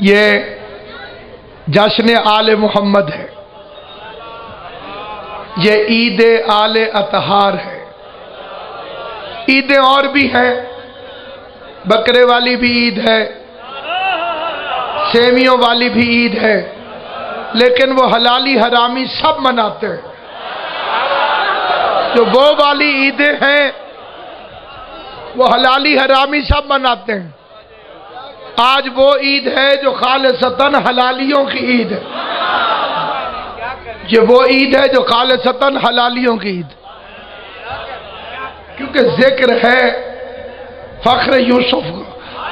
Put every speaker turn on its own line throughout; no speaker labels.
یہ جشن آل محمد ہے، یہ عید آل اطہار ہے۔ عیدیں اور بھی ہیں، بکرے والی بھی عید ہے، سیویوں والی بھی عید ہے، لیکن وہ حلالی حرامی سب مناتے ہیں۔ جو وہ والی عیدیں ہیں وہ حلالی حرامی سب مناتے ہیں۔ آج وہ عید ہے جو خالصتاً حلالیوں کی عید ہے۔ یہ وہ عید ہے جو خالصتاً حلالیوں کی عید، کیونکہ ذکر ہے فخر یوسف کا،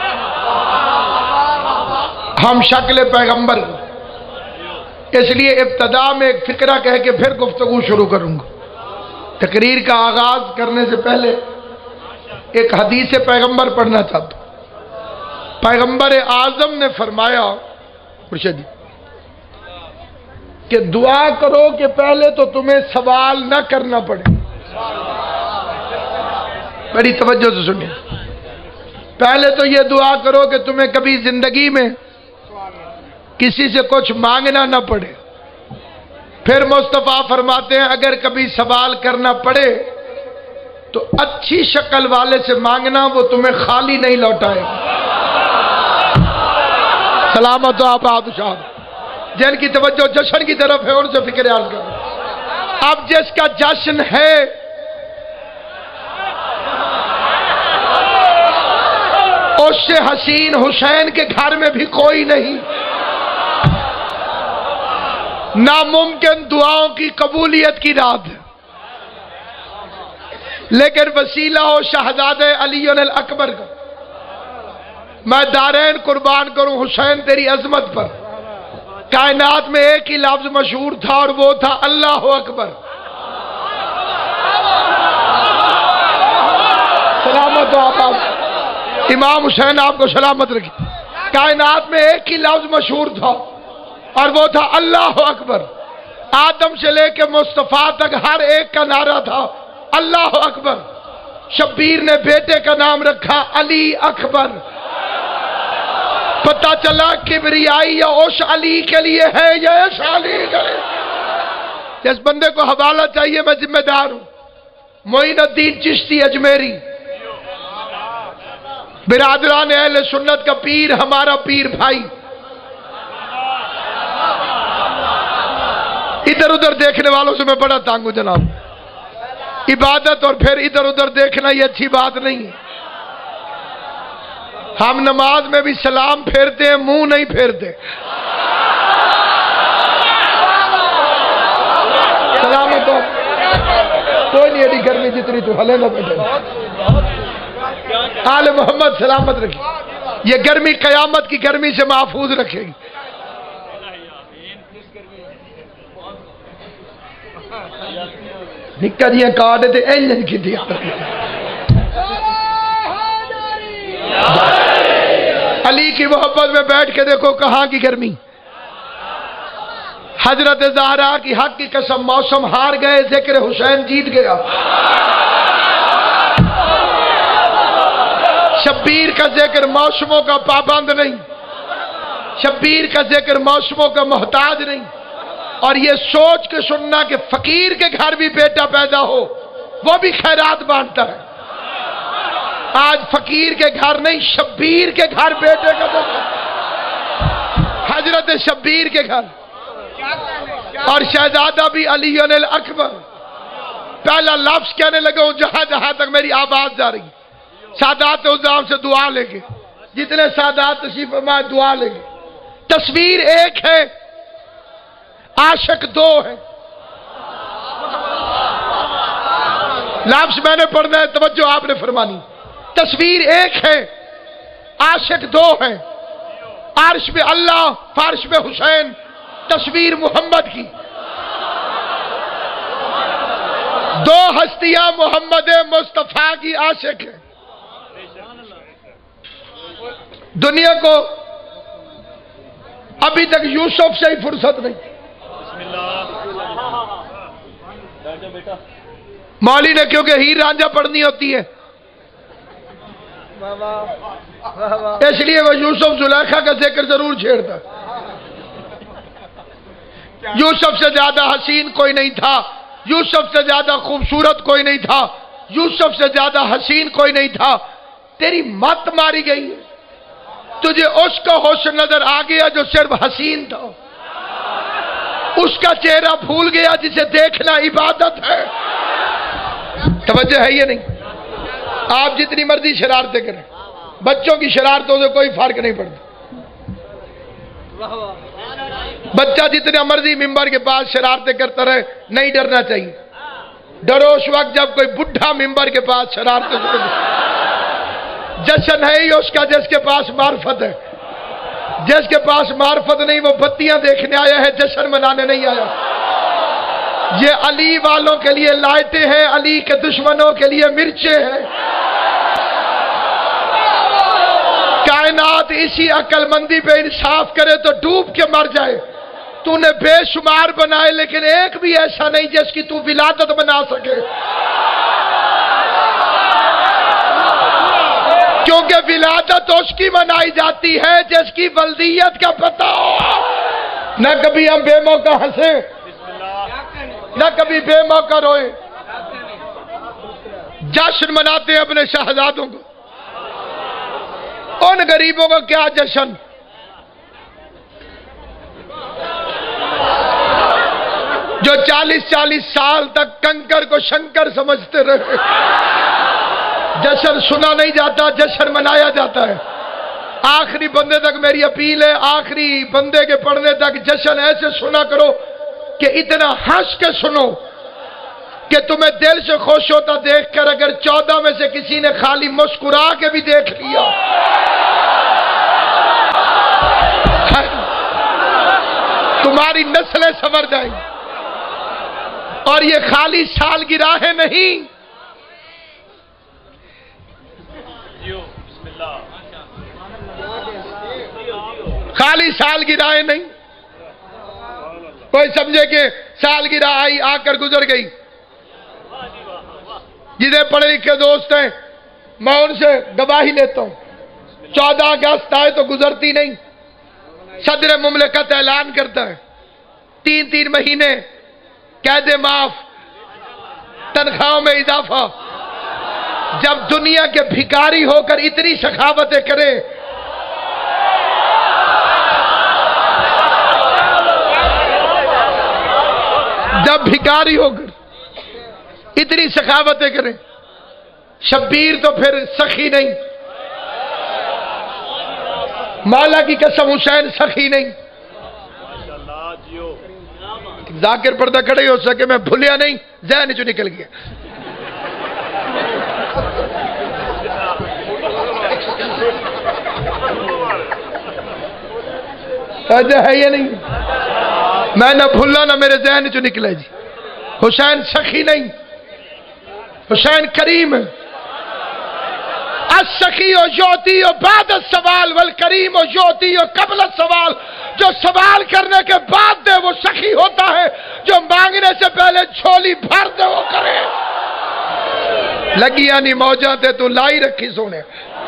ہم شکل پیغمبر کو۔ اس لیے ابتدا میں ایک فقرہ کہہ کے پھر گفتگو شروع کروں گا۔ تقریر کا آغاز کرنے سے پہلے ایک حدیث پیغمبر پڑھنا چاہتا ہوں۔ پیغمبر اعظم نے فرمایا مرشد کہ دعا کرو کہ پہلے تو تمہیں سوال نہ کرنا پڑے۔ بڑی توجہ سے سنیں، پہلے تو یہ دعا کرو کہ تمہیں کبھی زندگی میں کسی سے کچھ مانگنا نہ پڑے۔ پھر مصطفیٰ فرماتے ہیں اگر کبھی سوال کرنا پڑے تو اچھی شکل والے سے مانگنا، وہ تمہیں خالی نہیں لوٹائے گا۔ سلامت ہو آپ شاہ، جن کی توجہ جشن کی طرف ہے ان سے فکر عرض کرو۔ اب جس کا جشن ہے اس سے حسین حسین کے گھر میں بھی کوئی نہیں۔ ناممکن دعاؤں کی قبولیت کی رات ہے، لیکن وسیلہ ہو شہزادے علی الاکبر کا۔ میں دارین قربان کروں حسین تیری عظمت پر۔ کائنات میں ایک ہی لفظ مشہور تھا اور وہ تھا اللہ اکبر۔ سلامت ہو آپ، امام حسین آپ کو سلامت رکھی۔ کائنات میں ایک ہی لفظ مشہور تھا اور وہ تھا اللہ اکبر۔ آدم سے لے کے مصطفیٰ تک ہر ایک کا نعرہ تھا اللہ اکبر۔ شبیر نے بیٹے کا نام رکھا علی اکبر۔ پتہ چلا کبریائی یا اس علی کے لیے ہے یا اس علی کے لیے۔ جس بندے کو حوالہ چاہیے میں ذمہ دار ہوں۔ معین الدین چشتی اجمیری، برادران اہل سنت کا پیر، ہمارا پیر بھائی۔ ادھر ادھر دیکھنے والوں سے میں بڑا تانگ ہوں جناب۔ عبادت اور پھر ادھر ادھر دیکھنا یہ اچھی بات نہیں ہے۔ ہم نماز میں بھی سلام پھیرتے ہیں، منہ نہیں پھیرتے۔ سلامت ہو، کوئی نہیں ایڈی گرمی جتنی تو ہلے نہ بیٹھے۔ آل محمد سلامت رکھے، یہ گرمی قیامت کی گرمی سے محفوظ رکھے گی۔ نکا جیاں کارڈ تے اینج کی تھی۔ علی کی محبت میں بیٹھ کے دیکھو کہاں کی گرمی۔ حضرت زہرا کی حق کی قسم موسم ہار گئے، ذکر حسین جیت گیا۔ شبیر کا ذکر موسموں کا پابند نہیں، شبیر کا ذکر موسموں کا محتاج نہیں۔ اور یہ سوچ کے سننا کہ فقیر کے گھر بھی بیٹا پیدا ہو وہ بھی خیرات بانٹتا ہے۔ آج فقیر کے گھر نہیں، شبیر کے گھر بیٹے کا تو حضرت شبیر کے گھر۔ اور شہزادہ بھی علی الاکبر۔ پہلا لفظ کہنے لگا ہوں جہاں جہاں تک میری آواز جا رہی، سادات عظام سے دعا لے گے، جتنے سادات تشریف فرمائے دعا لے گے۔ تصویر ایک ہے، عاشق دو ہے۔ لفظ میں نے پڑھنا ہے، توجہ آپ نے فرمانی۔ تصویر ایک ہے، عاشق دو ہے۔ عرش پہ اللہ، فرش پہ حسین، تصویر محمد کی۔ دو ہستیاں محمد مصطفیٰ کی عاشق ہیں۔ دنیا کو ابھی تک یوسف سے ہی فرصت نہیں۔ مولوی نے کیونکہ ہیر رانجھا پڑھنی ہوتی ہے، اس لیے وہ یوسف زلیخا کا ذکر ضرور چھیڑتا. یوسف سے زیادہ حسین کوئی نہیں تھا، یوسف سے زیادہ خوبصورت کوئی نہیں تھا، یوسف سے زیادہ حسین کوئی نہیں تھا. تیری مت ماری گئی ہے. تجھے اس کا حسن نظر آ گیا جو صرف حسین تھا، اس کا چہرہ بھول گیا جسے دیکھنا عبادت ہے. توجہ ہے یہ نہیں؟ آپ جتنی مرضی شرارتیں کریں، بچوں کی شرارتوں سے کوئی فرق نہیں پڑتا. بچہ جتنا مرضی ممبر کے پاس شرارتیں کرتا رہے، نہیں ڈرنا چاہیے. ڈرو اس وقت جب کوئی بڈھا ممبر کے پاس شرارتیں کرے. جشن ہے ہی اس کا جس کے پاس معرفت ہے. جس کے پاس معرفت نہیں وہ بتیاں دیکھنے آیا ہے، جشن منانے نہیں آیا. یہ علی والوں کے لیے لائٹیں ہیں، علی کے دشمنوں کے لیے مرچیں ہیں. کائنات اسی عقل مندی پہ انصاف کرے تو ڈوب کے مر جائے. تو نے بے شمار بنائے لیکن ایک بھی ایسا نہیں جس کی تو ولادت بنا سکے. کیونکہ ولادت اس کی منائی جاتی ہے جس کی ولدیت کا پتہ ہو. نہ کبھی ہم بے موقع ہنسے، نہ کبھی بے موقع روئے. جشن مناتے ہیں اپنے شہزادوں کو. ان غریبوں کا کیا جشن؟ جو 40 سال تک کنکر کو شنکر سمجھتے رہے. جشن سنا نہیں جاتا، جشن منایا جاتا ہے. آخری بندے تک میری اپیل ہے، آخری بندے کے پڑھنے تک جشن ایسے سنا کرو کہ اتنا ہنس کے سنو کہ تمہیں دل سے خوش ہوتا دیکھ کر. اگر 14 میں سے کسی نے خالی مسکرا کے بھی دیکھ لیا، تمہاری نسلیں سنور جائیں. اور یہ خالی سالگرہیں نہیں، خالی سالگرہیں نہیں. کوئی سمجھے کہ سالگرہ آئی آ کر گزر گئی. جنہیں پڑھے لکھے دوست ہیں میں ان سے گواہی لیتا ہوں. 14 اگست آئے تو گزرتی نہیں. صدر مملکت اعلان کرتا ہے 3 مہینے قید معاف، تنخواہوں میں اضافہ. جب دنیا کے بھکاری ہو کر اتنی سخاوتیں کرے، جب بھکاری ہو کر اتنی سخاوتیں کریں، شبیر تو پھر سخی نہیں. مولا کی قسم حسین سخی نہیں. ذاکر پردہ کھڑے ہو سکے، میں بھولیا نہیں، ذہن چو نکل گیا. ہے یہ نہیں، میں نہ بھولا نہ میرے ذہن چو نکلے. جی حسین سخی نہیں، حسین کریم ہے. السخی یعطی بعد السوال والکریم یعطی قبل السوال. جو سوال کرنے کے بعد دے وہ سخی ہوتا ہے، جو مانگنے سے پہلے جھولی بھر دے وہ کرے. لگیا نہیں موجاں تے تو لائی رکھی سونے.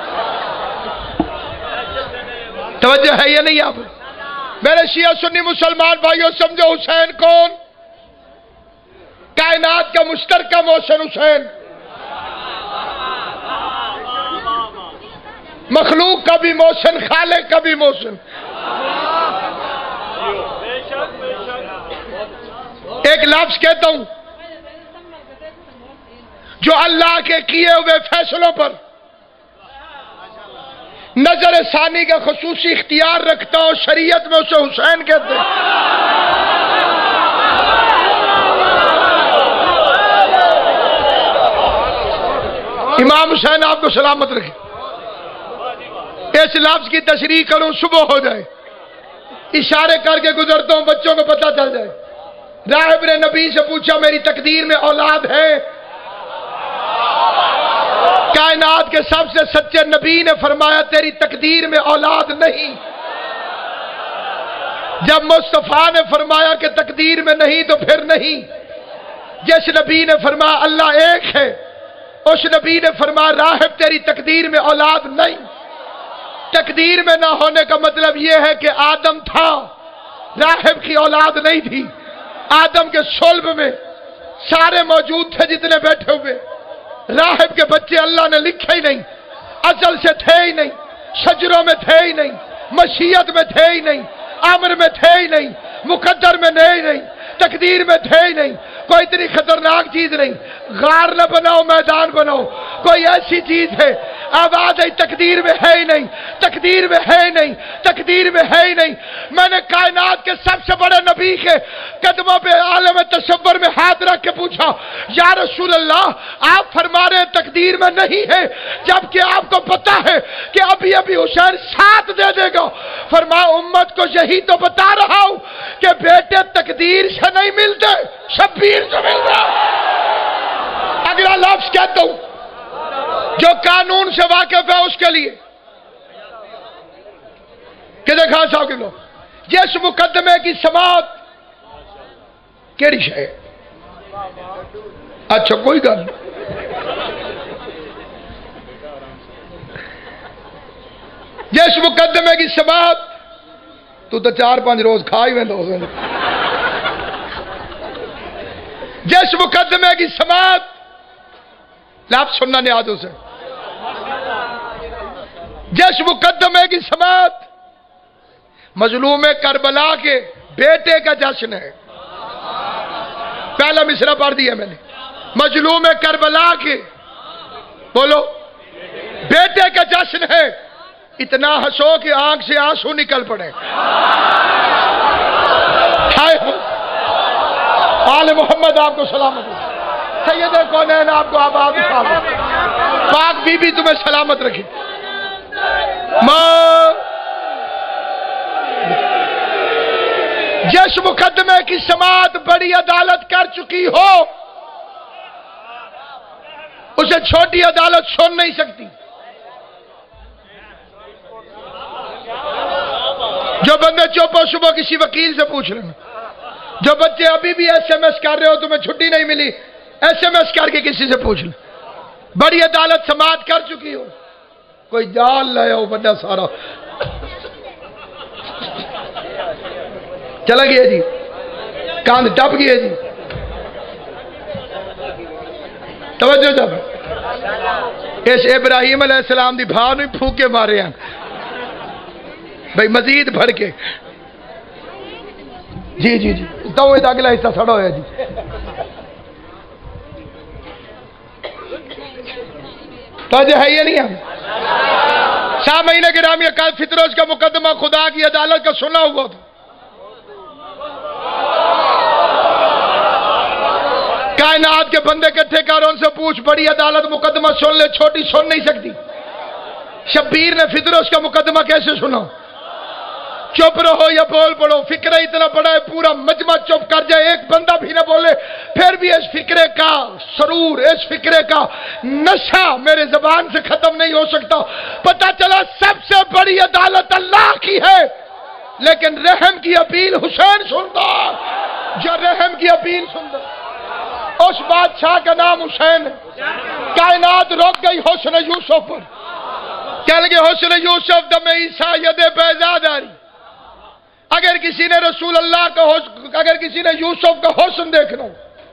توجہ ہے یہ نہیں؟ آپ میرے شیعہ سنی مسلمان بھائیوں سمجھو، حسین کون؟ کائنات کا مشترکہ موشن حسین. مخلوق کا بھی موشن، خالق کا بھی موشن. ایک لفظ کہتا ہوں، جو اللہ کے کیے ہوئے فیصلوں پر نظر ثانی کا خصوصی اختیار رکھتا ہوں، شریعت میں اسے حسین کہتے ہیں. امام حسین آپ کو سلامت رکھے. اس لفظ کی تشریح کروں صبح ہو جائے، اشارے کر کے گزرتا ہوں بچوں کو پتہ چل جائے. راہب نے نبی سے پوچھا میری تقدیر میں اولاد ہے؟ کائنات کے سب سے سچے نبی نے فرمایا تیری تقدیر میں اولاد نہیں. جب مصطفیٰ نے فرمایا کہ تقدیر میں نہیں تو پھر نہیں. جس نبی نے فرمایا اللہ ایک ہے، اس نبی نے فرمایا راہب تیری تقدیر میں اولاد نہیں. تقدیر میں نہ ہونے کا مطلب یہ ہے کہ آدم تھا، راہب کی اولاد نہیں تھی. آدم کے صلب میں سارے موجود تھے جتنے بیٹھے ہوئے. راہب کے بچے اللہ نے لکھے ہی نہیں، ازل سے تھے ہی نہیں، شجروں میں تھے ہی نہیں، مشیت میں تھے ہی نہیں، امر میں تھے ہی نہیں، مقدر میں نہیں، تقدیر میں تھے ہی نہیں. کوئی اتنی خطرناک چیز نہیں. غار نہ بناؤ میدان بناؤ. کوئی ایسی چیز ہے آواز ہے تقدیر میں ہے ہی نہیں، تقدیر میں ہے ہی نہیں، تقدیر میں ہے ہی نہیں. میں نے کائنات کے سب سے بڑے نبی کے قدموں پہ عالم تصور میں ہاتھ رکھ کے پوچھا یا رسول اللہ آپ فرما رہے ہیں تقدیر میں نہیں ہے جبکہ آپ کو پتا ہے کہ ابھی ابھی حسین ساتھ دے دے گا. فرمایا امت کو یہی تو بتا رہا ہوں کہ بیٹے تقدیر سے نہیں ملتے، شبیر سے ملتے. اگلا لفظ کہتا ہوں جو قانون سے واقف ہے اس کے لیے کہ دیکھا صاحب کے لوگ جس مقدمے کی سماعت کیڑی شے. اچھا کوئی گل نہیں. جس مقدمے کی سماعت تو 4-5 روز کھا ہی ویندو. جس مقدمے کی سماعت لفظ سننا نیازوں سے، جس مقدمے کی سماعت مظلوم کربلا کے بیٹے کا جشن ہے. پہلا مصرع پڑھ دیا میں نے. مظلوم کربلا کے بولو بیٹے کا جشن ہے. اتنا ہنسو کہ آنکھ سے آنسو نکل پڑے. آل محمد آپ کو سلامت رکھے. سید کونین آپ کو آباد پاک بی بی تمہیں سلامت رکھے. جس مقدمے کی سماعت بڑی عدالت کر چکی ہو اسے چھوٹی عدالت سن نہیں سکتی. جو بندے چوپو صبح کسی وکیل سے پوچھ رہے ہیں، جو بچے ابھی بھی ایس ایم ایس کر رہے ہو تمہیں چھٹی نہیں ملی، ایس ایم ایس کر کے کسی سے پوچھ لیں. بڑی عدالت سماعت کر چکی ہو. کوئی جال لے ہو بڑا سارا چلا گیا جی، کاند ٹپ گیا جی. توجہ جب اس ابراہیم علیہ السلام دی بھاؤ نہیں پھوکے مارے ہیں بھئی مزید بڑھ کے. جی جی جی تو اگلا حصہ سڑا ہوا جی. توجہ ہے یہ نہیں ہے. سامعین گرامی کل فطروز کا مقدمہ خدا کی عدالت کا سنا ہوا تھا. کائنات کے بندے کٹھے کر ان سے پوچھ بڑی عدالت مقدمہ سن لے چھوٹی سن نہیں سکتی. شبیر نے فطروز کا مقدمہ کیسے سنا؟ چپ رہو یا بول پڑو. فکرہ اتنا بڑا ہے پورا مجمع چپ کر جائے ایک بندہ بھی نہ بولے پھر بھی اس فکرے کا سرور، اس فکرے کا نشہ میرے زبان سے ختم نہیں ہو سکتا. پتہ چلا سب سے بڑی عدالت اللہ کی ہے لیکن رحم کی اپیل حسین سنتا. جو رحم کی اپیل سنتا اس بادشاہ کا نام حسین ہے. کائنات رک گئی حسن یوسف پر. کہہ لگے حسن یوسف دم عیسیٰ ید بیضا داری. اگر کسی نے رسول اللہ کا حسن، اگر کسی نے یوسف کا حسن دیکھنا،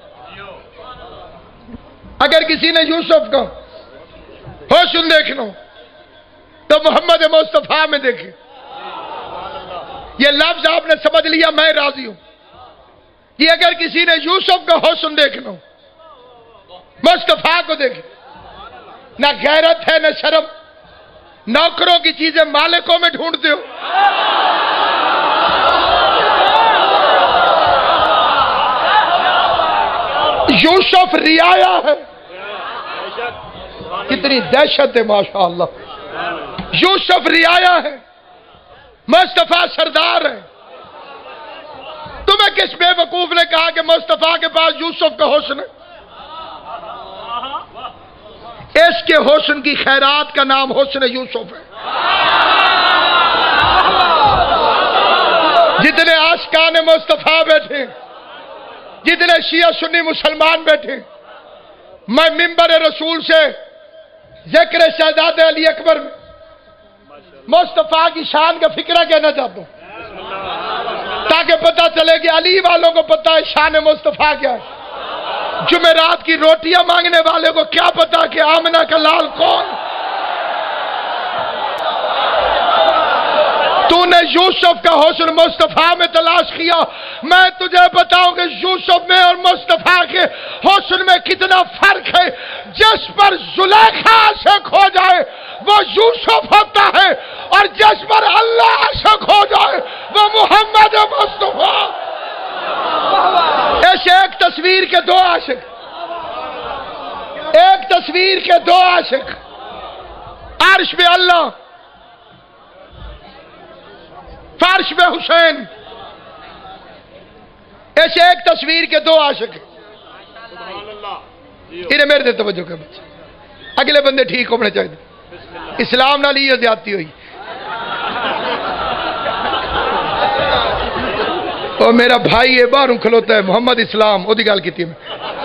اگر کسی نے یوسف کا حسن دیکھنا تو محمد مصطفیٰ میں دیکھے. یہ لفظ آپ نے سمجھ لیا میں راضی ہوں. یہ اگر کسی نے یوسف کا حسن دیکھنا مصطفیٰ کو دیکھے. نہ غیرت ہے نہ شرم. نوکروں کی چیزیں مالکوں میں ڈھونڈتے ہو. یوسف رعایا ہے. کتنی دہشت ہے ماشاءاللہ. یوسف رعایا ہے، مصطفیٰ سردار ہے. تمہیں کس بے وقوف نے کہا کہ مصطفیٰ کے پاس یوسف کا حسن ہے؟ اس کے حسن کی خیرات کا نام حسن یوسف ہے. جتنے عاشقان مصطفیٰ بیٹھے، جتنے شیعہ سنی مسلمان بیٹھے، میں منبر رسول سے ذکر شہزادے علی اکبر میں مصطفیٰ کی شان کا فکرہ کہنا چاہتا ہوں تاکہ پتہ چلے کہ علی والوں کو پتہ ہے شان مصطفیٰ کیا ہے، جمعرات کی روٹیاں مانگنے والے کو کیا پتا کہ آمنہ کا لال کون۔ تو نے یوسف کا حسن مصطفیٰ میں تلاش کیا، میں تجھے بتاؤں کہ یوسف میں اور مصطفیٰ کے حسن میں کتنا فرق ہے۔ جس پر زلیخا عاشق ہو جائے وہ یوسف ہوتا ہے، اور جس پر اللہ عاشق ہو جائے وہ محمد مصطفیٰ۔ ایسے ایک تصویر کے دو عاشق، ایک تصویر کے دو عاشق، عرش پہ اللہ، فرش پہ حسین، ایسے ایک تصویر کے دو عاشق ہیں۔ انہیں میرے دے توجہ کر بچے، اگلے بندے ٹھیک ہونے چاہیے۔ اسلام نہ لی زیادتی ہوئی، اور میرا بھائی ہے باہر کھلوتا ہے محمد اسلام وہ دی گل کی میں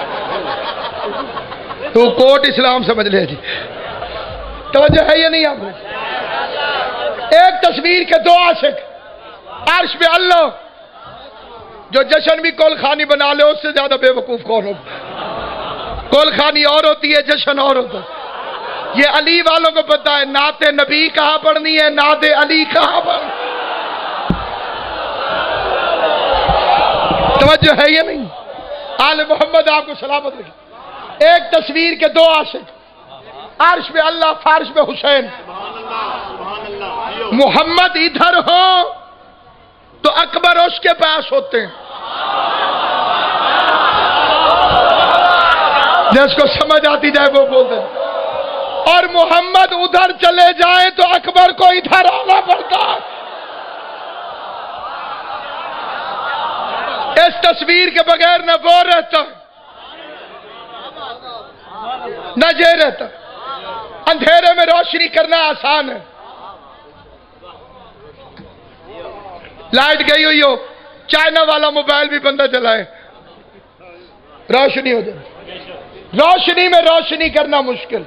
تو کوٹ اسلام سمجھ لے جی، توجہ ہے یا نہیں آپ نے؟ ایک تصویر کے دو عاشق، عرش پہ اللہ، جو جشن بھی کول خانی بنا لے اس سے زیادہ بے وقوف کون ہو؟ کول خانی اور ہوتی ہے، جشن اور ہوتا ہے۔ یہ علی والوں کو پتا ہے نعت نبی کہاں پڑھنی ہے، نعت علی کہاں پڑھنی، توجہ ہے یا نہیں؟ آل محمد آپ کو سلامت رکھے۔ ایک تصویر کے دو عاشق، عرش پہ اللہ، فرش پہ حسین۔ محمد ادھر ہو تو اکبر اس کے پاس ہوتے ہیں، جس کو سمجھ آتی جائے وہ بولتے ہیں، اور محمد ادھر چلے جائیں تو اکبر کو ادھر آنا پڑتا ہے۔ اس تصویر کے بغیر نہ وہ رہتا نہ یہ رہتا، اندھیرے میں روشنی کرنا آسان ہے، لائٹ گئی ہوئی ہو، چائنا والا موبائل بھی بندہ چلائے روشنی ہو جائے، روشنی میں روشنی کرنا مشکل۔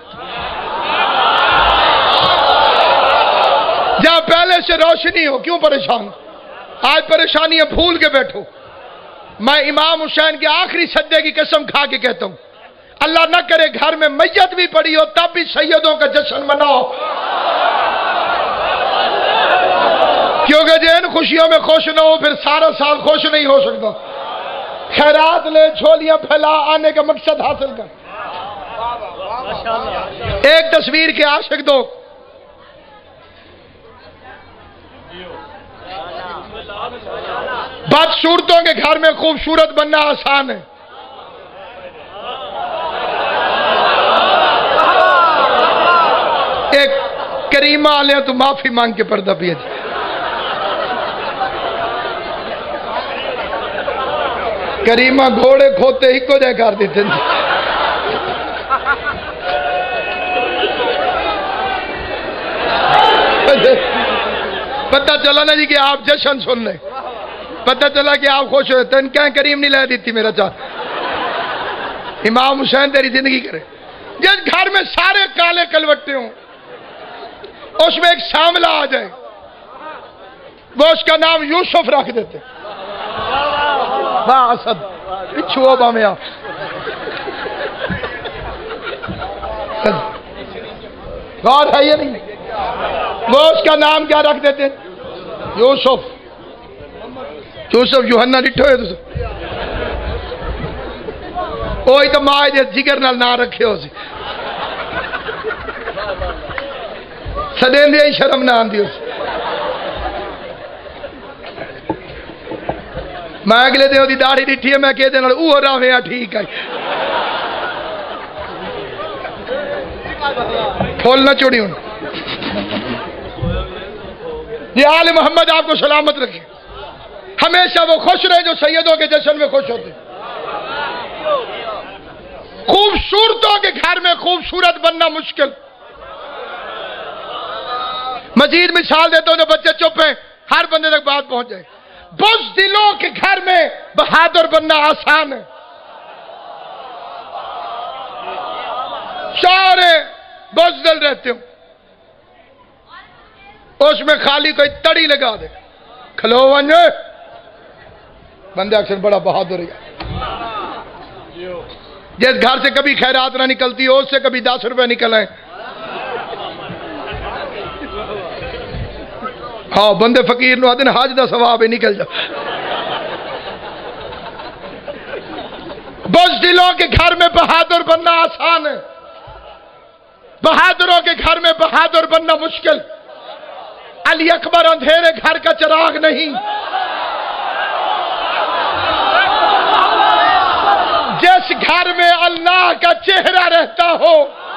جہاں پہلے سے روشنی ہو کیوں پریشان؟ آج پریشانی ہے بھول کے بیٹھو۔ میں امام حسین کے آخری سجدے کی قسم کھا کے کہتا ہوں، اللہ نہ کرے گھر میں میت بھی پڑی ہو تب بھی سیدوں کا جشن مناؤ، کیونکہ جن خوشیوں میں خوش نہ ہو پھر سارا سال خوش نہیں ہو سکتا۔ خیرات لے، جھولیاں پھیلا، آنے کا مقصد حاصل کر۔ ایک تصویر کے عاشق دو، بدصورتوں کے گھر میں خوبصورت بننا آسان ہے، ایک کریمہ آلے تو معافی مانگ کے پردہ پیا جی۔ کریمہ گھوڑے کھوتے ہی کو جائے کر دیتے ہیں، پتہ چلا نا جی کہ آپ جشن سن لیں، پتہ چلا کہ آپ خوش ہوئے، تن کہیں کریم نہیں لے دیتی میرا چاہ۔ امام حسین تیری زندگی کرے۔ جس گھر میں سارے کالے کلوٹے ہوں اس میں ایک شاملہ آ جائے، وہ اس کا نام یوسف رکھ دیتے، ہاں اسد پچھو با میں غور ہے یہ نہیں، وہ اس کا نام کیا رکھ دیتے؟ یوسف۔ یوسف یوحنا ڈٹھو ہے تو وہی تو ماں جس جگر نال نہ رکھے ہو سی، سدین دیا ہی شرم نہ آندی ہو سی۔ میں اگلے دے دی داڑھی ڈٹھی ہے، میں کہہ دینا اوہ راوے ہاں ٹھیک ہے، پھول نہ چوڑی ہوں۔ یہ آل محمد آپ کو سلامت رکھے، ہمیشہ وہ خوش رہے جو سیدوں کے جشن میں خوش ہوتے۔ خوبصورتوں کے گھر میں خوبصورت بننا مشکل۔ مزید مثال دیتا ہوں جو بچے چپ ہیں، ہر بندے تک بات پہنچ جائے۔ بزدلوں کے گھر میں بہادر بننا آسان ہے، سارے بزدل رہتے ہوں، اس میں خالی کوئی تڑی لگا دے، کھلو ونجے بندے اکثر بڑا بہادر ہے، جس گھر سے کبھی خیرات نہ نکلتی ہو اس سے کبھی 10 روپے نکل آئے، ہاں بندے فقیر نو آدن حج دا ثواب ہی نکل جا۔ بزدلوں کے گھر میں بہادر بننا آسان ہے، بہادروں کے گھر میں بہادر بننا مشکل۔ علی اکبر اندھیرے گھر کا چراغ نہیں، جس گھر میں اللہ کا چہرہ رہتا ہو۔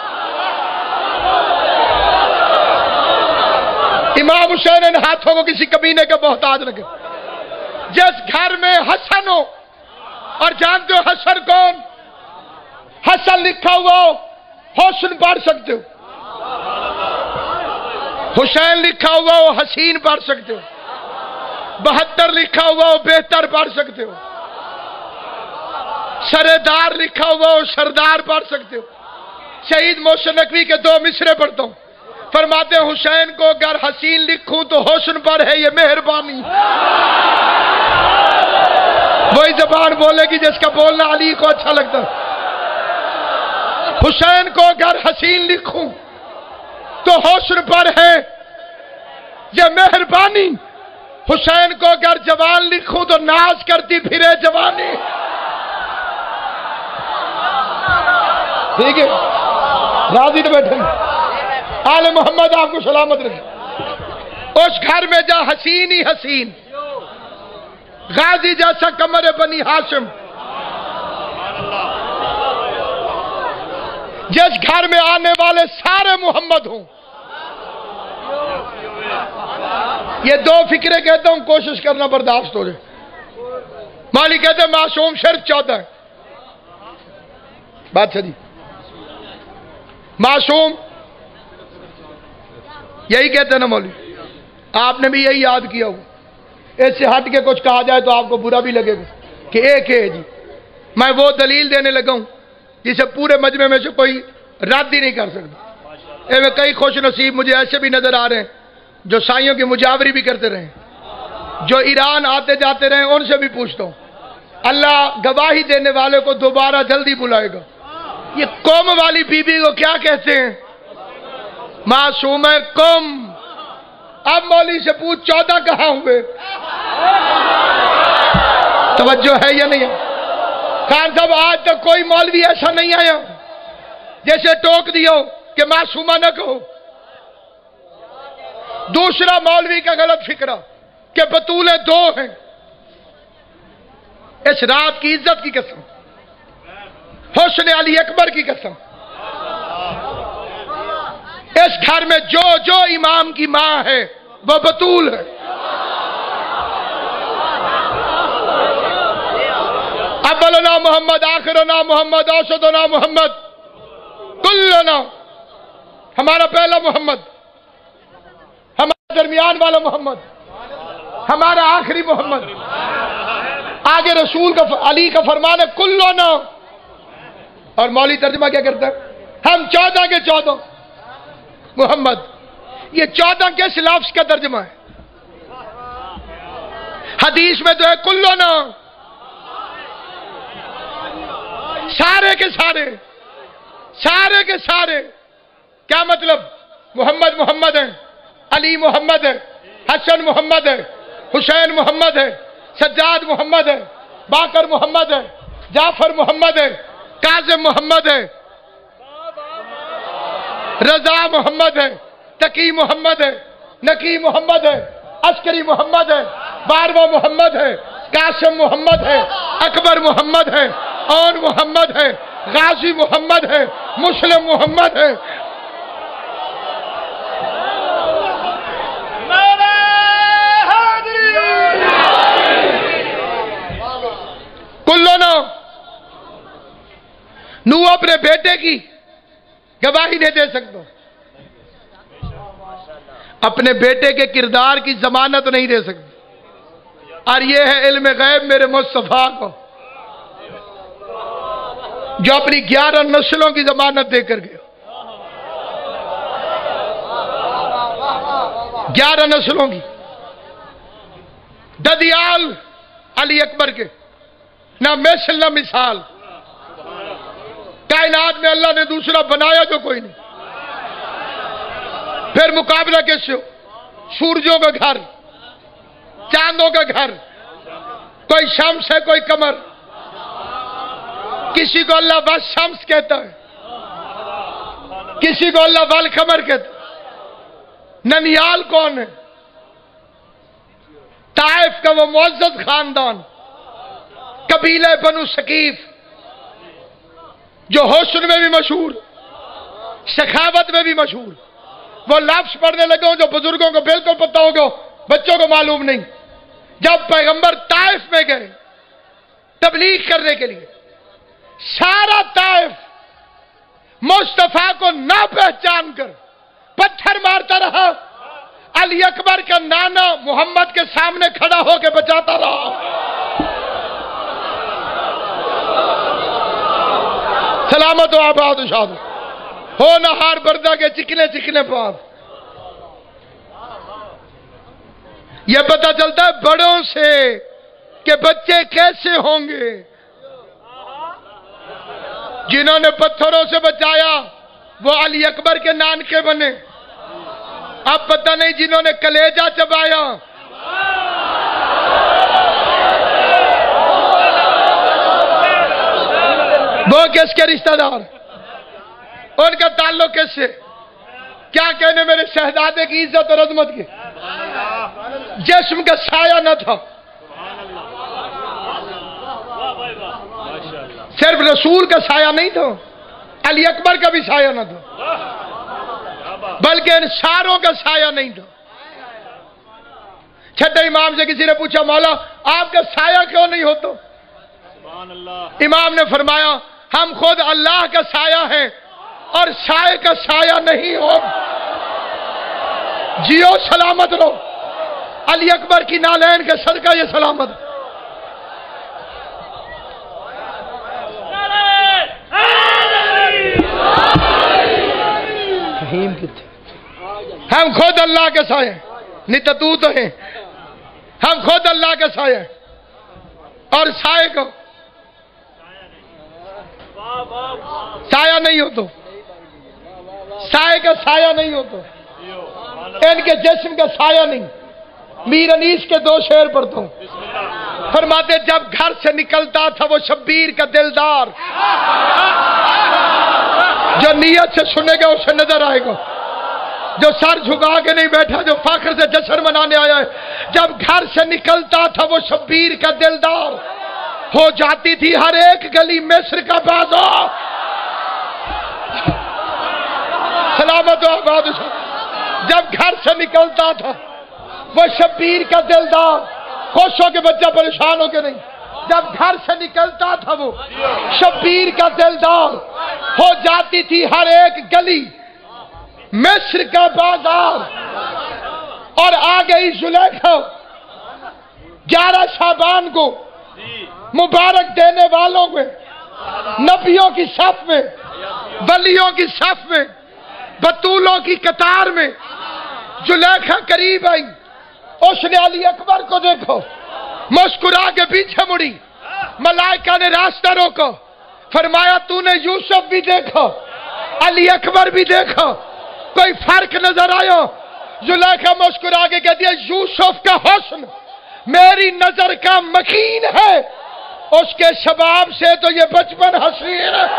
امام حسین ان ہاتھوں کو کسی کمینے کا محتاج نہ کرے، جس گھر میں حسن ہو، اور جانتے ہو حسن کون؟ حسن لکھا ہوا ہو حسن پڑھ سکتے ہو، حسین لکھا ہوا ہو حسین پڑھ سکتے ہو، 72 لکھا ہوا ہو بہتر پڑھ سکتے ہو، سردار لکھا ہوا ہو سردار پڑھ سکتے ہو۔ شہید محسن نقوی کے 2 مصرے پڑھتا ہوں، فرماتے ہیں حسین کو اگر حسین لکھوں تو حسن پر ہے یہ مہربانی۔ وہی زبان بولے گی جس کا بولنا علی کو اچھا لگتا ہے۔ حسین کو اگر حسین لکھوں تو حسن پر ہے یہ مہربانی، حسین کو اگر جوان لکھوں تو ناز کرتی پھرے جوانی۔ ٹھیک ہے، راضی تو بیٹھے آل محمد آپ کو سلامت رکھے۔ اس گھر میں جا حسین ہی حسین، غازی جیسا قمر بنی ہاشم، جس گھر میں آنے والے سارے محمد ہوں۔ یہ 2 فکرے کہتا ہوں، کوشش کرنا برداشت ہو جائے۔ مالی کہتے ہیں معصوم صرف 14 ہے، بات سجی معصوم یہی کہتے ہیں نا مولوی، آپ نے بھی یہی یاد کیا ہو۔ اس سے ہٹ کے کچھ کہا جائے تو آپ کو برا بھی لگے گا کہ ایک ہے جی، میں وہ دلیل دینے لگا ہوں جسے پورے مجمع میں سے کوئی رد ہی نہیں کر سکتا۔ میں کئی خوش نصیب مجھے ایسے بھی نظر آ رہے ہیں جو سائیوں کی مجاوری بھی کرتے رہے، جو ایران آتے جاتے رہے، ان سے بھی پوچھتا ہوں، اللہ گواہی دینے والے کو دوبارہ جلدی بلائے گا۔ یہ قوم والی بی بی کو کیا کہتے ہیں؟ معصوم قوم۔ اب مولوی سے پوچھ 14 کہاں ہوئے؟ توجہ ہے یا نہیں ہے؟ خان صاحب آج تک کوئی مولوی ایسا نہیں آیا جیسے ٹوک دیا ہو کہ معصومہ نہ کہو۔ دوسرا مولوی کا غلط فکرہ کہ بطولیں 2 ہیں۔ اس رات کی عزت کی قسم، حسن علی اکبر کی قسم، اس گھر میں جو امام کی ماں ہے وہ بطول ہے۔ اولنا محمد، آخرنا محمد، اوسطنا محمد، کلنا، ہمارا پہلا محمد، ہمارا درمیان والا محمد، ہمارا آخری محمد۔ آگے رسول کا علی کا فرمان ہے کلنا، اور مولوی ترجمہ کیا کرتا ہے؟ ہم 14 کے 14 محمد۔ یہ 14 کس لفظ کا ترجمہ ہے؟ حدیث میں تو ہے کلنا، سارے کے سارے، سارے کے سارے۔ کیا مطلب؟ محمد محمد ہے، علی محمد ہے، حسن محمد ہے، حسین محمد ہے، سجاد محمد ہے، باقر محمد ہے، جعفر محمد ہے، کاظم محمد ہے، رضا محمد ہے، تقی محمد ہے، نقی محمد ہے، عسکری محمد ہے، بارواں محمد ہے، قاسم محمد ہے، اکبر محمد ہے، اور محمد ہے، غازی محمد ہے، مسلم محمد ہے۔ کلنا۔ نو اپنے بیٹے کی گواہی نہیں دے سکتا، اپنے بیٹے کے کردار کی ضمانت نہیں دے سکتا، اور یہ ہے علم غیب میرے مصطفیٰ کو جو اپنی 11 نسلوں کی ضمانت دے کر گیا۔ 11 نسلوں کی ددیال علی اکبر کے، نہ مثل نہ مثال، کائنات میں اللہ نے دوسرا بنایا جو کوئی نہیں۔ پھر مقابلہ کس سے ہو؟ سورجوں کا گھر، چاندوں کا گھر، کوئی شمس ہے کوئی قمر، کسی کو اللہ بس شمس کہتا ہے، کسی کو اللہ بل قمر کہتا ہے۔ ننیال کون ہے؟ طائف کا وہ معزز خاندان، قبیلہ بنو ثقیف، جو حسن میں بھی مشہور، سخاوت میں بھی مشہور۔ وہ لفظ پڑھنے لگے ہوں جو بزرگوں کو بالکل پتہ ہوگا، بچوں کو معلوم نہیں۔ جب پیغمبر طائف میں گئے تبلیغ کرنے کے لیے، سارا طائف مصطفیٰ کو نہ پہچان کر پتھر مارتا رہا، علی اکبر کا نانا محمد کے سامنے کھڑا ہو کے بچاتا رہا۔ سلامت و آباد و شاد ہو نہار بردہ کے چکنے چکنے پاس۔ یہ پتہ چلتا ہے بڑوں سے کہ بچے کیسے ہوں گے۔ جنہوں نے پتھروں سے بچایا وہ علی اکبر کے نانکے بنے۔ اب پتہ نہیں جنہوں نے کلیجہ چبایا وہ کس کے رشتہ دار، ان کا تعلق کس سے؟ کیا کہنے میرے شہزادے کی عزت اور عظمت کی، جسم کا سایہ نہ تھا، صرف رسول کا سایہ نہیں تھا، علی اکبر کا بھی سایہ نہ تھا، بلکہ ان ساروں کا سایہ نہیں تھا۔ چھٹے امام سے کسی نے پوچھا مولا آپ کا سایہ کیوں نہیں ہوتا؟ امام نے فرمایا ہم خود اللہ کا سایہ ہیں اور سایہ کا سایہ نہیں ہو۔ جیو سلامت رہو، علی اکبر کی نالین کے صدقہ یہ سلامت۔ ہم خود اللہ کے سایہ ہیں، نہیں تو تو ہیں، ہم خود اللہ کے سایہ ہیں، اور سایہ کو سایہ نہیں ہو تو، سایہ کا سایہ نہیں ہو تو، ان کے جسم کا سایہ نہیں۔ میر انیس کے 2 شعر پڑھتا ہوں، فرماتے جب گھر سے نکلتا تھا وہ شبیر کا دلدار، جو نیت سے سنے گا اسے نظر آئے گا، جو سر جھکا کے نہیں بیٹھا، جو فخر سے جشن منانے آیا ہے۔ جب گھر سے نکلتا تھا وہ شبیر کا دلدار، ہو جاتی تھی ہر ایک گلی مصر کا بازار۔ سلامت و آباد۔ جب گھر سے نکلتا تھا وہ شبیر کا دلدار، خوش ہو کے بچہ پریشان ہو کے نہیں، جب گھر سے نکلتا تھا وہ شبیر کا دلدار، ہو جاتی تھی ہر ایک گلی مصر کا بازار۔ اور آ گئی زلیخا 11 شعبان کو، مبارک دینے والوں میں، نبیوں کی صف میں، ولیوں کی صف میں، بطولوں کی قطار میں زلیخا قریب آئی۔ اس نے علی اکبر کو دیکھو، مسکرا کے پیچھے مڑی، ملائکہ نے راستہ روکا، فرمایا تو نے یوسف بھی دیکھا، علی اکبر بھی دیکھا، کوئی فرق نظر آیا؟ زلیخا مسکرا کے کہتی ہے یوسف کا حسن میری نظر کا مکین ہے، اس کے شباب سے تو یہ بچپن حسین ہے۔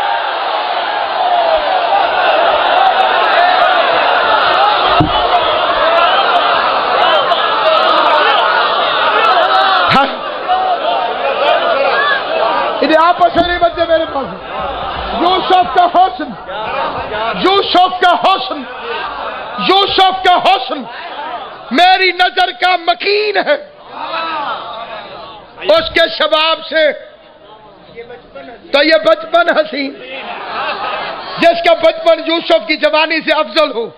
انہیں آپس میں نہیں بچے میرے پاس۔ یوسف کا حسن، یوسف کا حسن، یوسف کا حسن میری نظر کا مکین ہے، اس کے شباب سے تو یہ بچپن حسین، جس کا بچپن یوسف کی جوانی سے افضل ہو۔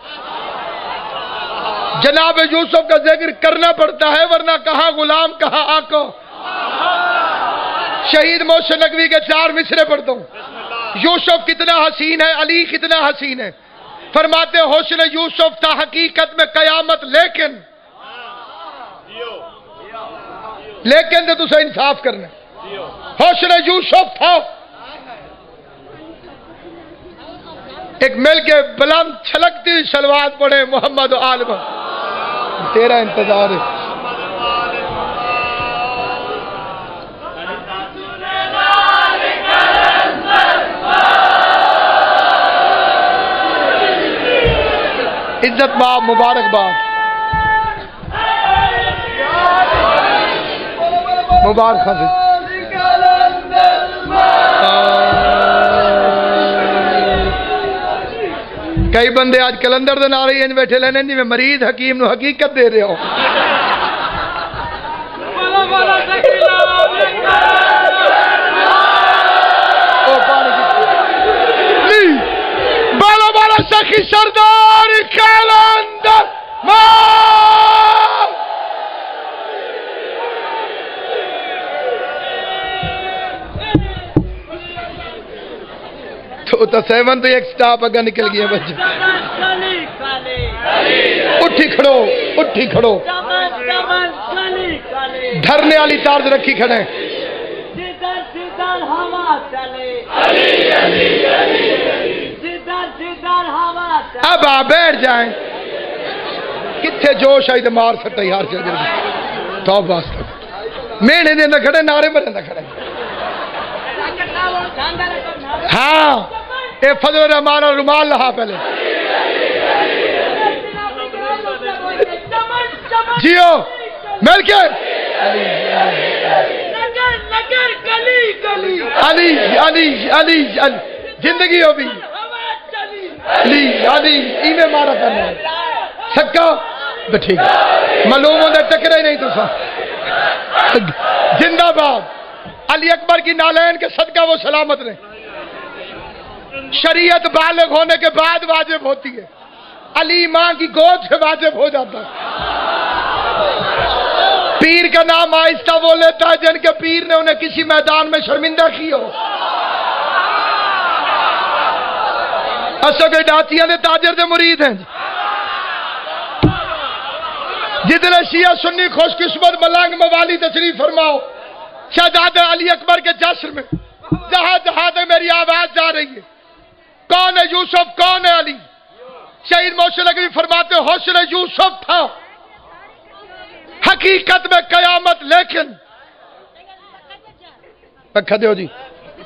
جناب یوسف کا ذکر کرنا پڑتا ہے، ورنہ کہاں غلام کہاں آقا۔ شہید محسن نقوی کے 4 مصرے پڑھتا ہوں۔ یوسف کتنا حسین ہے، علی کتنا حسین ہے، فرماتے حسن یوسف تھا حقیقت میں قیامت، لیکن تو تسا انصاف کرنا، حسن یوسف تھا ایک مل کے بلند چھلکتی ہوئی صلوات پڑھے محمد و آل محمد، تیرا انتظار ہے۔ عزت باب مبارکباد، مبارک حافظ۔ کئی بندے آج کلندر دے نعرے انج بیٹھے لینے جی میں مریض حکیم نو حقیقت دے رہے ہو۔ بالا بالا سخی سردار کلندر تو سیون تو ایک سٹاپ اگا نکل گیا بچے، اٹھی کھڑو اٹھی کھڑو، دھرنے والی طرز رکھی کھڑے، اب آپ بیٹھ جائیں، کتھے جوش آئی تو مار سکتا یار چل جائے تو واسطہ مینے دے اندر کھڑے، نعرے پر اندر کھڑے۔ ہاں اے فضل الرحمان اور رومال لہا پہلے جیو مل کے علی علی علی زندگی ہو بھی علی علی ایمیں مارا کرنا ہے سکا ٹھیک معلوم ہوتا ٹکرا ہی نہیں تو سا زندہ باد علی اکبر کی نالین کے صدقہ وہ سلامت رہے۔ شریعت بالغ ہونے کے بعد واجب ہوتی ہے، علی ماں کی گود سے واجب ہو جاتا ہے۔ پیر کا نام آہستہ وہ لیتا ہے جن کے پیر نے انہیں کسی میدان میں شرمندہ کی ہو۔ اصل ڈاتیاں دے تاجر دے مرید ہیں، جتنے شیعہ سنی خوش قسمت ملنگ موالی تشریف فرماؤ شہزادہ علی اکبر کے جشن میں، جہاں جہاں تک میری آواز جا رہی ہے، کون ہے یوسف کون ہے علی؟ شہید محسن نقوی فرماتے حسن یوسف تھا حقیقت میں قیامت، لیکن رکھا دیو جی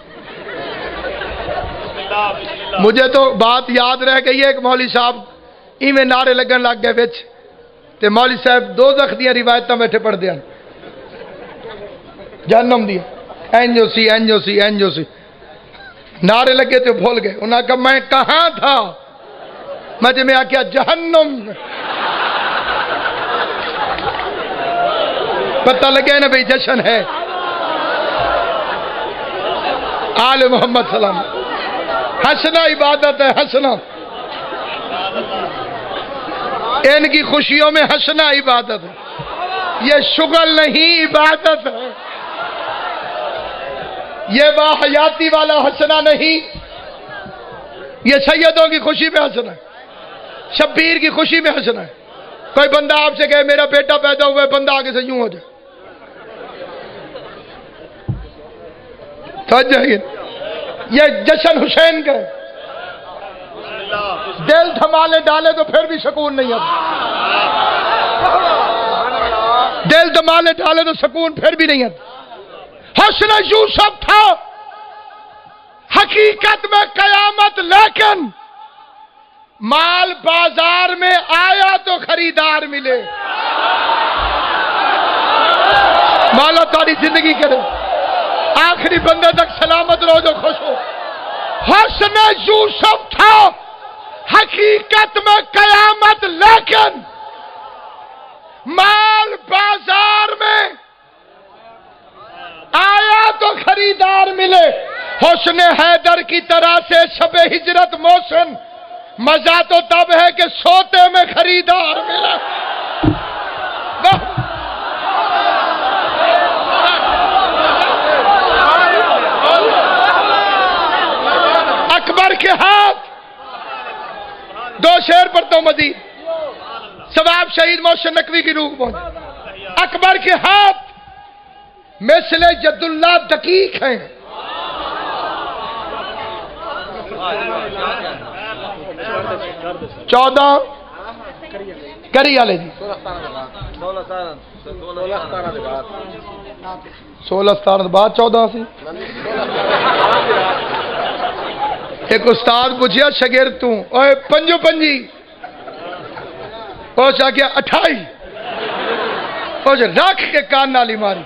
مجھے تو بات یاد رہ گئی ہے، ایک مولوی صاحب ایویں نعرے لگن لگ گئے وچ تے مولوی صاحب دوزخ دیاں روایتاں بیٹھے پڑھ دیاں، جہنم دی اینجو سی اینجو سی اینجو سی نعرے لگے تو بھول گئے۔ انہوں نے کہا میں کہاں تھا؟ میں آکیا جہنم۔ پتہ لگے نا بھئی جشن ہے آل محمد سلام، ہنسنا عبادت ہے، ہنسنا ان کی خوشیوں میں ہنسنا عبادت ہے، یہ شغل نہیں عبادت ہے، یہ باحیاتی والا ہنسنا نہیں، یہ سیدوں کی خوشی میں ہنسنا ہے، شبیر کی خوشی میں ہنسنا ہے۔ کوئی بندہ آپ سے کہے میرا بیٹا پیدا ہوا ہے، بندہ آگے سے یوں ہو جائے، یہ جشن حسین کا ہے، دل دھمالے ڈالے تو پھر بھی سکون نہیں آتا، دل دھمالے ڈالے تو سکون پھر بھی نہیں آتا۔ حسن یوسف تھا حقیقت میں قیامت، لیکن مال بازار میں آیا تو خریدار ملے۔ مولا تاری زندگی کرے، آخری بندے تک سلامت رہو جو خوش ہو۔ حسن یوسف تھا حقیقت میں قیامت، لیکن مال بازار میں آیا تو خریدار ملے۔ حسن حیدر کی طرح سے شب ہجرت محسن، مزہ تو تب ہے کہ سوتے میں خریدار ملا۔ اکبر کے ہاتھ و مزید ثواب شہید محسن نقوی کی روح پہنچے۔ اکبر کے ہاتھ مثل جد اللہ دقیق ہیں۔ چودہ کری والے جی 16-17 بعد 14 سی ایک استاد پوچھیا شاگرد تو اوے پنجو پنجی او چاہ کیا 28 او جو رکھ کے کان نالی ماری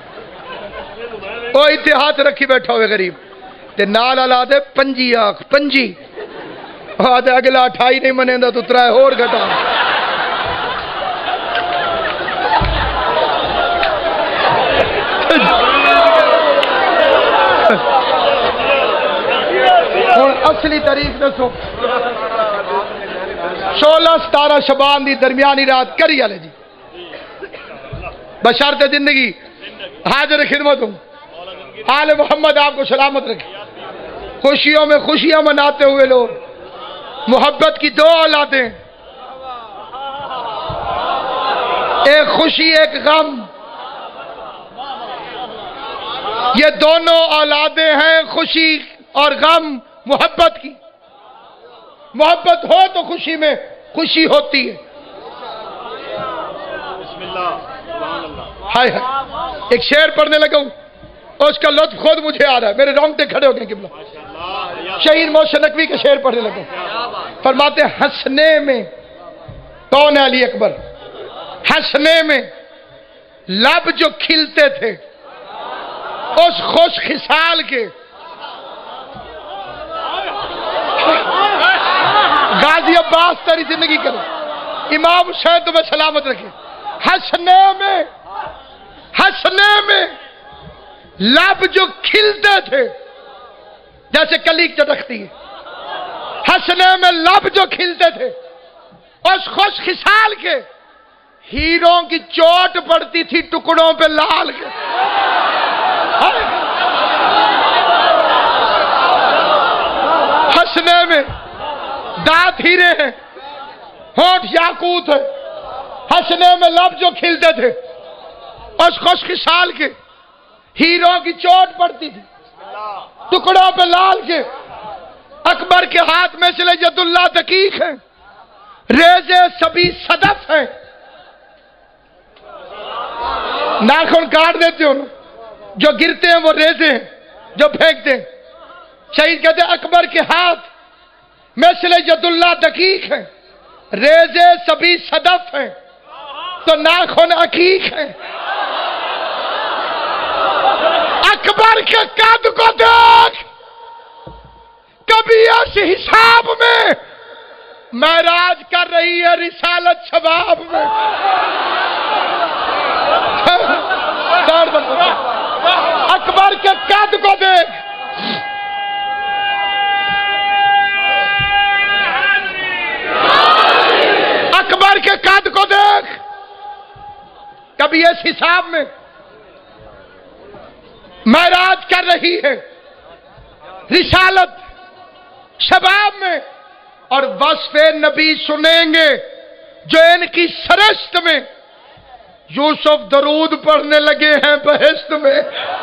او اتحاد رکھی بیٹھا ہوئے غریب تے نال علا دے پنجی آنکھ پنجی آدھے اگلا 28 نہیں منے دا تو ترائے اور گھٹا اور اصلی تاریخ دسو 16-17 شبان دی درمیانی رات کری والے جی بشارت زندگی حاضر خدمت ہوں آل محمد آپ کو سلامت رکھے خوشیوں میں خوشیاں مناتے ہوئے لوگ محبت کی دو اولادیں ایک خوشی ایک غم یہ دونوں اولادیں ہیں خوشی اور غم محبت کی محبت ہو تو خوشی میں خوشی ہوتی ہے ہائے ہائے ایک شعر پڑھنے لگا ہوں اور اس کا لطف خود مجھے آ رہا ہے میرے رونگٹے کھڑے ہو گئے قبلہ شہید محسن نقوی کے شعر پڑھنے لگا ہوں فرماتے ہنسنے میں کون ہے علی اکبر ہنسنے میں لب جو کھلتے تھے اس خوش خصال کے غازی عباس تیری زندگی کرے امام حسین تمہیں سلامت رکھے ہنسنے میں لب جو کھلتے تھے جیسے کلی چٹکتی ہے ہنسنے میں لب جو کھلتے تھے اس خوش خصال کے ہیروں کی چوٹ پڑتی تھی ٹکڑوں پہ لال کے ہنسنے میں دانت ہیرے ہیں ہونٹ یاقوت ہے ہنسنے میں لب جو کھلتے تھے اس خوش خصال کے ہیروں کی چوٹ پڑتی تھی ٹکڑوں پہ لال کے اکبر کے ہاتھ میں سے ید اللہ دقیق ہیں ریزے سبھی صدف ہیں ناخن کاٹ دیتے ہو جو گرتے ہیں وہ ریزے ہیں جو پھینکتے ہیں شہید کہتے ہیں اکبر کے ہاتھ مثل ید اللہ دقیق ہیں ریزے سبھی صدف ہیں تو ناخن عقیق ہیں اکبر کے قد کو دیکھ کبھی اس حساب میں معراج کر رہی ہے رسالت شباب میں اکبر کے قد کو دیکھ اکبر کے قد کو دیکھ کبھی اس حساب میں معراج کر رہی ہے رسالت شباب میں اور وصف نبی سنیں گے جو ان کی سرشت میں یوسف درود پڑھنے لگے ہیں بہشت میں